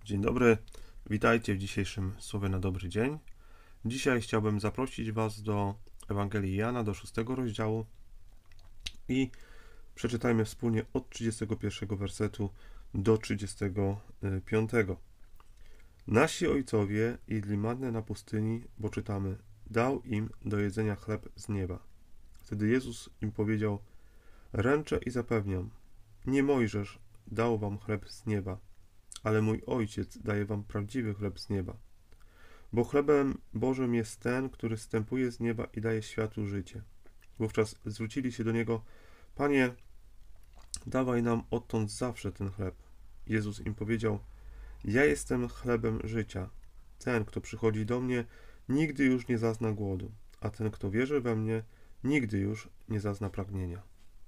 Dzień dobry, witajcie w dzisiejszym Słowie na dobry dzień. Dzisiaj chciałbym zaprosić Was do Ewangelii Jana, do 6 rozdziału i przeczytajmy wspólnie od 31 wersetu do 35. Nasi ojcowie jedli mannę na pustyni, bo czytamy: dał im do jedzenia chleb z nieba. Wtedy Jezus im powiedział: ręczę i zapewniam, nie Mojżesz dał wam chleb z nieba, ale mój Ojciec daje wam prawdziwy chleb z nieba. Bo chlebem Bożym jest ten, który zstępuje z nieba i daje światu życie. Wówczas zwrócili się do Niego: Panie, dawaj nam odtąd zawsze ten chleb. Jezus im powiedział: ja jestem chlebem życia. Ten, kto przychodzi do mnie, nigdy już nie zazna głodu, a ten, kto wierzy we mnie, nigdy już nie zazna pragnienia.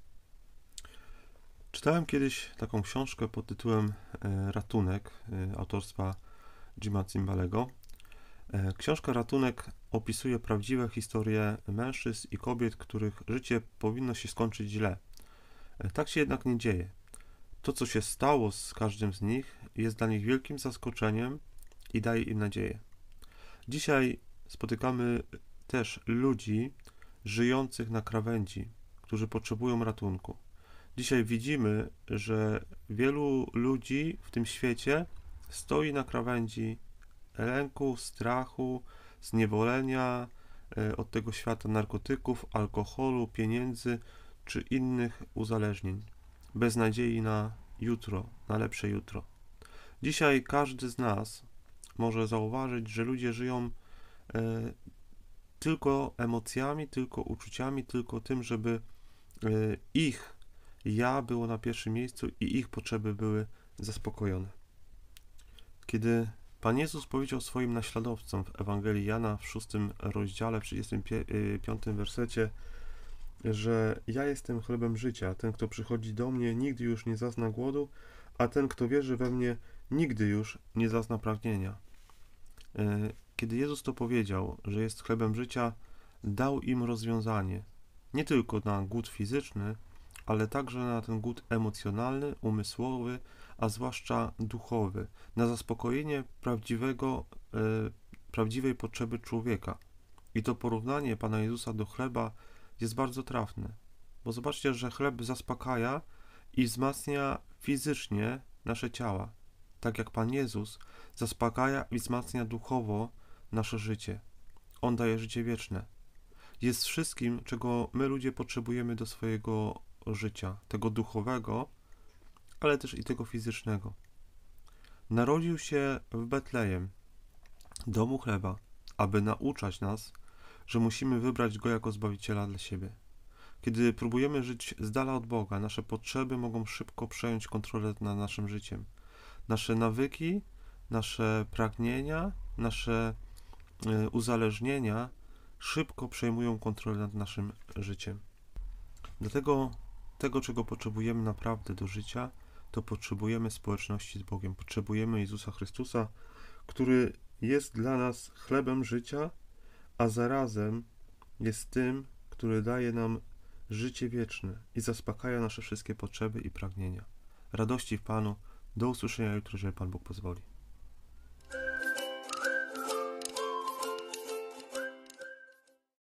Czytałem kiedyś taką książkę pod tytułem Ratunek autorstwa Jima Cimbalego. Książka Ratunek opisuje prawdziwe historie mężczyzn i kobiet, których życie powinno się skończyć źle. Tak się jednak nie dzieje. To, co się stało z każdym z nich, jest dla nich wielkim zaskoczeniem i daje im nadzieję. Dzisiaj spotykamy też ludzi żyjących na krawędzi, którzy potrzebują ratunku. Dzisiaj widzimy, że wielu ludzi w tym świecie stoi na krawędzi lęku, strachu, zniewolenia od tego świata narkotyków, alkoholu, pieniędzy czy innych uzależnień, bez nadziei na jutro, na lepsze jutro. Dzisiaj każdy z nas może zauważyć, że ludzie żyją tylko emocjami, tylko uczuciami, tylko tym, żeby ich ja było na pierwszym miejscu i ich potrzeby były zaspokojone. Kiedy Pan Jezus powiedział swoim naśladowcom w Ewangelii Jana w 6 rozdziale, w 35 wersecie, że ja jestem chlebem życia, ten, kto przychodzi do mnie, nigdy już nie zazna głodu, a ten, kto wierzy we mnie, nigdy już nie zazna pragnienia. Kiedy Jezus to powiedział, że jest chlebem życia, dał im rozwiązanie, nie tylko na głód fizyczny, ale także na ten głód emocjonalny, umysłowy, a zwłaszcza duchowy, na zaspokojenie prawdziwej potrzeby człowieka. I to porównanie Pana Jezusa do chleba jest bardzo trafne, bo zobaczcie, że chleb zaspokaja i wzmacnia fizycznie nasze ciała, tak jak Pan Jezus zaspokaja i wzmacnia duchowo nasze życie. On daje życie wieczne. Jest wszystkim, czego my ludzie potrzebujemy do swojego życia, tego duchowego, ale też i tego fizycznego. Narodził się w Betlejem, domu chleba, aby nauczać nas, że musimy wybrać Go jako Zbawiciela dla siebie. Kiedy próbujemy żyć z dala od Boga, nasze potrzeby mogą szybko przejąć kontrolę nad naszym życiem. Nasze nawyki, nasze pragnienia, nasze uzależnienia szybko przejmują kontrolę nad naszym życiem. Dlatego tego, czego potrzebujemy naprawdę do życia, to potrzebujemy społeczności z Bogiem. Potrzebujemy Jezusa Chrystusa, który jest dla nas chlebem życia, a zarazem jest tym, który daje nam życie wieczne i zaspokaja nasze wszystkie potrzeby i pragnienia. Radości w Panu. Do usłyszenia jutro, jeżeli Pan Bóg pozwoli.